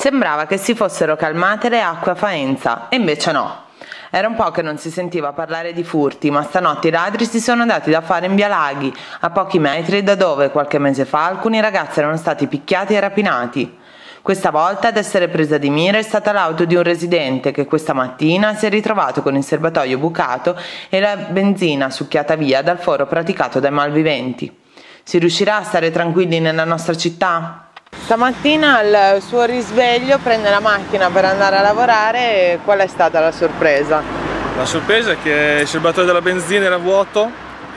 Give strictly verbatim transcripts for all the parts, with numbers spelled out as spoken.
Sembrava che si fossero calmate le acque a Faenza, e invece no. Era un po' che non si sentiva parlare di furti, ma stanotte i ladri si sono dati da fare in via Laghi, a pochi metri da dove qualche mese fa alcuni ragazzi erano stati picchiati e rapinati. Questa volta ad essere presa di mira è stata l'auto di un residente che questa mattina si è ritrovato con il serbatoio bucato e la benzina succhiata via dal foro praticato dai malviventi. Si riuscirà a stare tranquilli nella nostra città? Stamattina al suo risveglio prende la macchina per andare a lavorare e qual è stata la sorpresa? La sorpresa è che il serbatoio della benzina era vuoto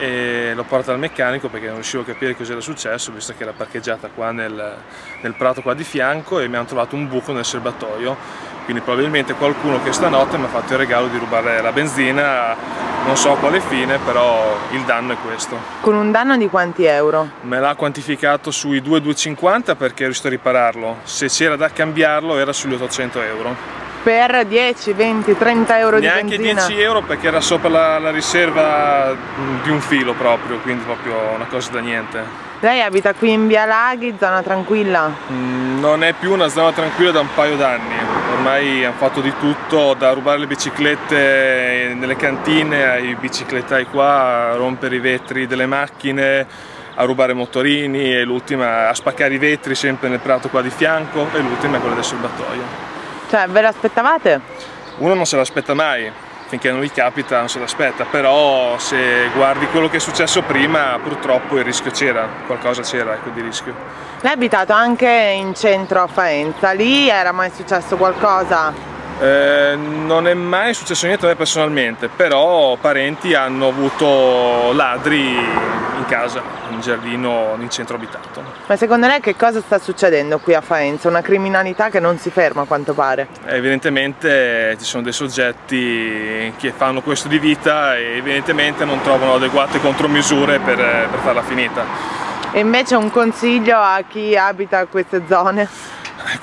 e l'ho portato al meccanico perché non riuscivo a capire cosa era successo, visto che era parcheggiata qua nel, nel prato qua di fianco, e mi hanno trovato un buco nel serbatoio, quindi probabilmente qualcuno che stanotte mi ha fatto il regalo di rubare la benzina, non so a quale fine, però il danno è questo. Con un danno di quanti euro? Me l'ha quantificato sui due virgola duecentocinquanta perché è riuscito a ripararlo, se c'era da cambiarlo era sugli ottocento euro. Per dieci, venti, trenta euro di Neanche benzina? dieci euro perché era sopra la, la riserva di un filo proprio, quindi proprio una cosa da niente. Lei abita qui in via Laghi, zona tranquilla? Mm, non è più una zona tranquilla da un paio d'anni, ormai hanno fatto di tutto, da rubare le biciclette nelle cantine ai biciclettai qua, a rompere i vetri delle macchine, a rubare motorini, e l'ultima a spaccare i vetri sempre nel prato qua di fianco, e l'ultima è quella del serbatoio. Cioè, ve l'aspettavate? Uno non se l'aspetta mai, finché non gli capita non se l'aspetta, però se guardi quello che è successo prima purtroppo il rischio c'era, qualcosa c'era, ecco, di rischio. Lei è abitato anche in centro a Faenza, lì era mai successo qualcosa? Eh, non è mai successo niente a me personalmente, però parenti hanno avuto ladri in casa, in giardino, in centro abitato. Ma secondo lei che cosa sta succedendo qui a Faenza? Una criminalità che non si ferma, a quanto pare. Evidentemente ci sono dei soggetti che fanno questo di vita e evidentemente non trovano adeguate contromisure per, per farla finita. E invece un consiglio a chi abita queste zone? Il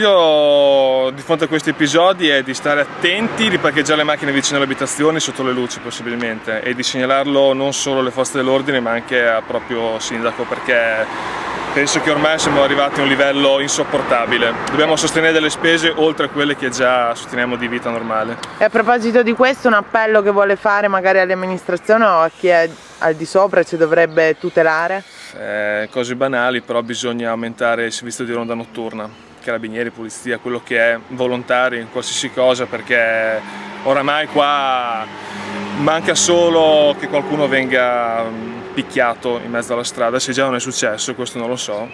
consiglio di fronte a questi episodi è di stare attenti, di parcheggiare le macchine vicino alle abitazioni, sotto le luci possibilmente, e di segnalarlo non solo alle forze dell'ordine ma anche al proprio sindaco, perché penso che ormai siamo arrivati a un livello insopportabile. Dobbiamo sostenere delle spese oltre a quelle che già sosteniamo di vita normale. E a proposito di questo, un appello che vuole fare magari all'amministrazione o a chi è al di sopra ci dovrebbe tutelare? Eh, cose banali, però bisogna aumentare il servizio di ronda notturna. Carabinieri, polizia, quello che è, volontari, qualsiasi cosa, perché oramai qua manca solo che qualcuno venga picchiato in mezzo alla strada, se già non è successo, questo non lo so,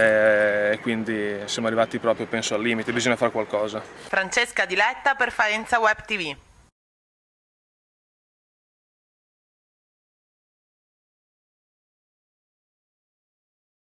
e quindi siamo arrivati proprio, penso, al limite, bisogna fare qualcosa. Francesca Diletta per Faenza Web T V.